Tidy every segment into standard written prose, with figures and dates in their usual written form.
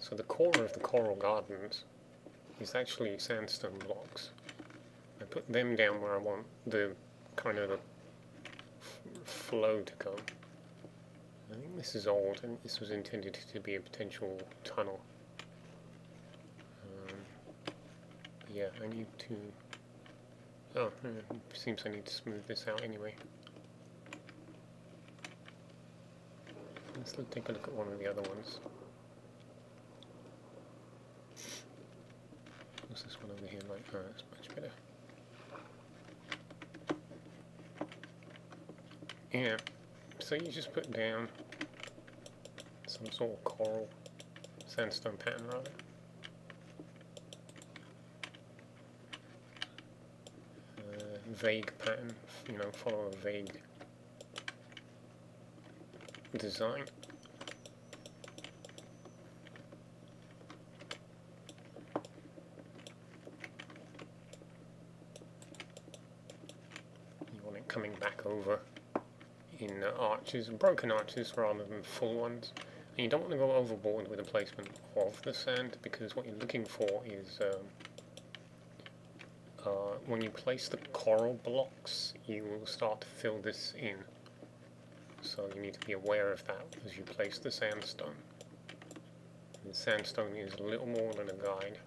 So the core of the coral gardens is actually sandstone blocks. I put them down where I want the kind of the flow to go. I think this is old, and this was intended to be a potential tunnel. Yeah, I need to... Oh, seems I need to smooth this out anyway. Let's take a look at one of the other ones. What's this one over here like? Oh, that's much better. Yeah, so you just put down some sort of coral, sandstone pattern rather. Vague pattern, you know, follow a vague design. You want it coming back over in arches, broken arches rather than full ones. And you don't want to go overboard with the placement of the sand, because what you're looking for is when you place the coral blocks, you will start to fill this in. So you need to be aware of that as you place the sandstone. And sandstone is a little more than a guide.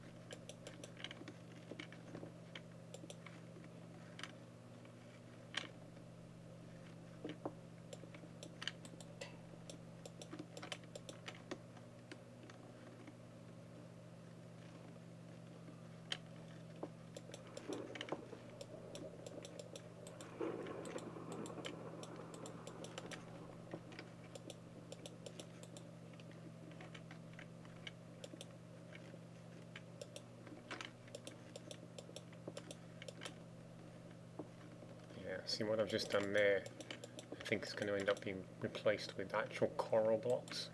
See what I've just done there, I think it's going to end up being replaced with actual coral blocks.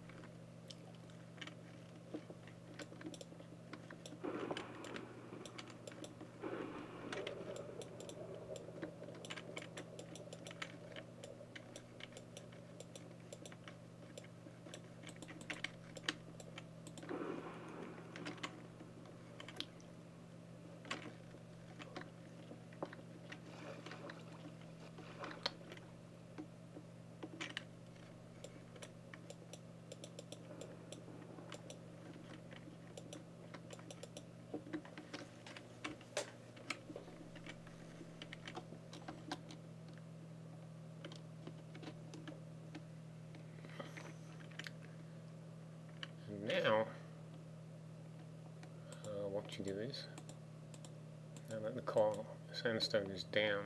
Now, what you do is, now that the coral sandstone is down,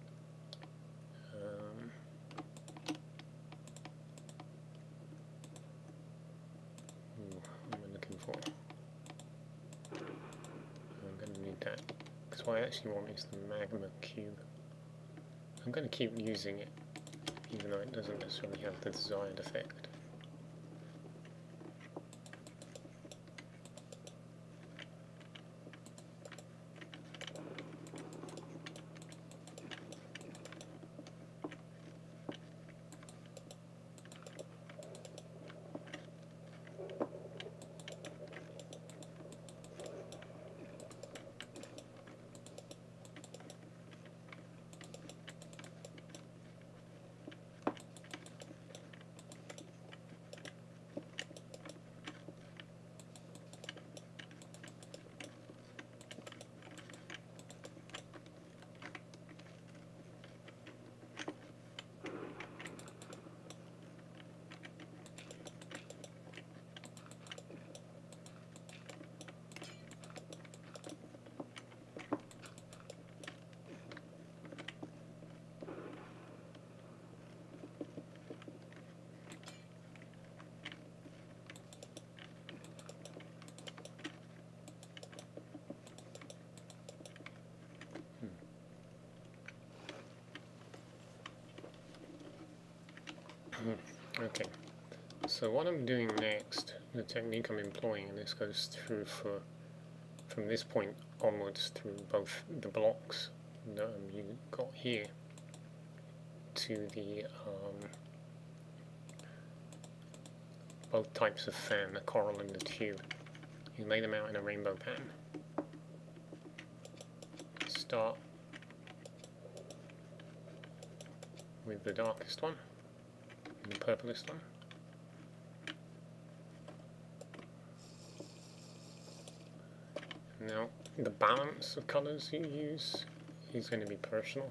what am I looking for? I'm going to need that, because what I actually want is the magma cube. I'm going to keep using it, even though it doesn't necessarily have the desired effect. Okay, so what I'm doing next, the technique I'm employing, and this goes through from this point onwards through both the blocks that you got here to the both types of fan, the coral and the tube. You lay them out in a rainbow pattern. Start with the darkest one, and the purplest one. Now, the balance of colours you use is going to be personal.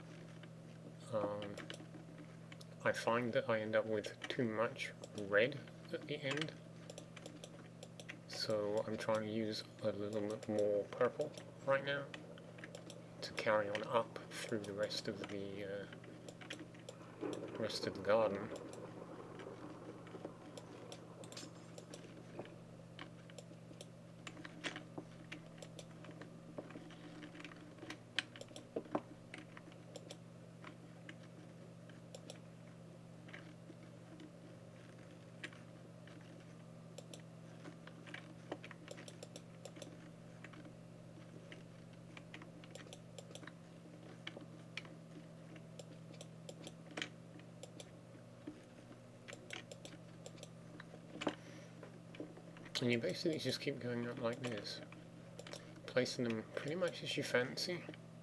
I find that I end up with too much red at the end, so I'm trying to use a little bit more purple right now to carry on up through the rest of the garden. And you basically just keep going up like this, placing them pretty much as you fancy.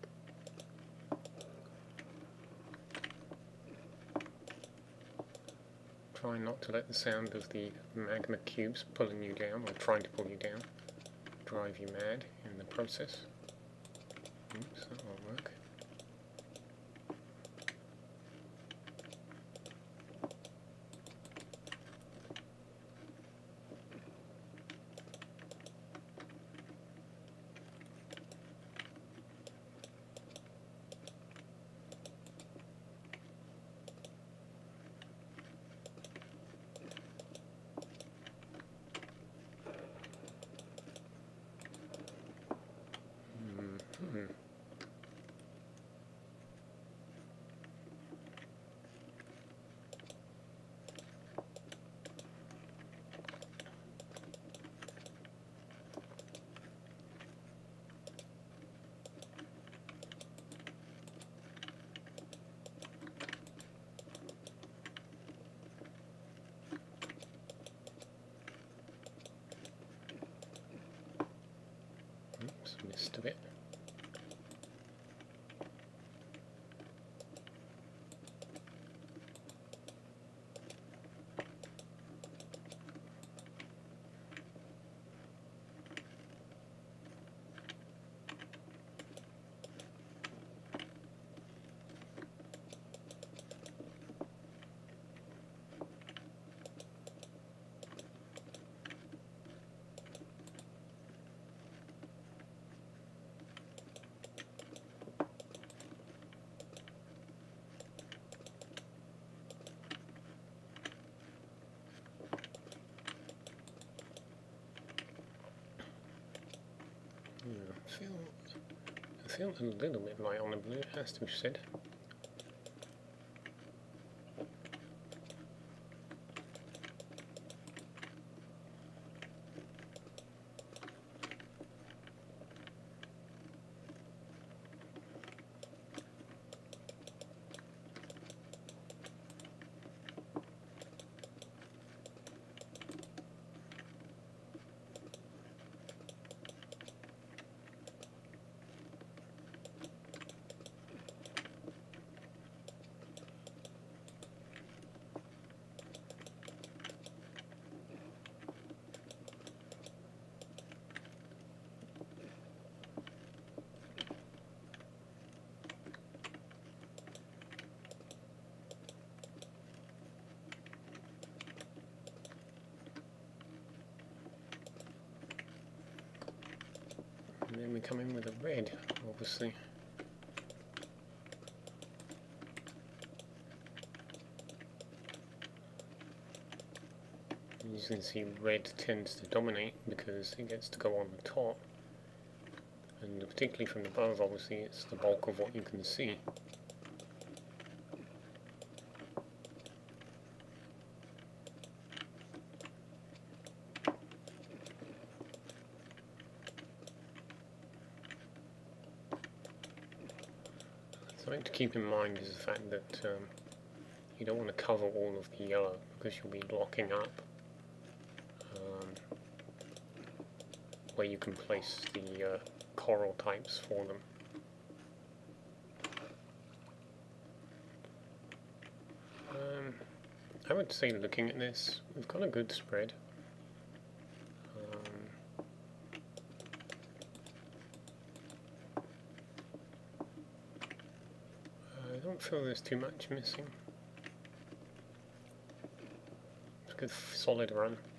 Try not to let the sound of the magma cubes pulling you down, or trying to pull you down, drive you mad in the process. Oops, that won't work. Oops, missed a bit. I feel a little bit light on the blue, it has to be said. And then we come in with a red, obviously. As you can see, red tends to dominate because it gets to go on the top. And particularly from above, obviously, it's the bulk of what you can see. Something to keep in mind is the fact that you don't want to cover all of the yellow because you'll be blocking up where you can place the coral types for them. I would say, looking at this, we've got a good spread. I don't feel there's too much missing. It's a good solid run.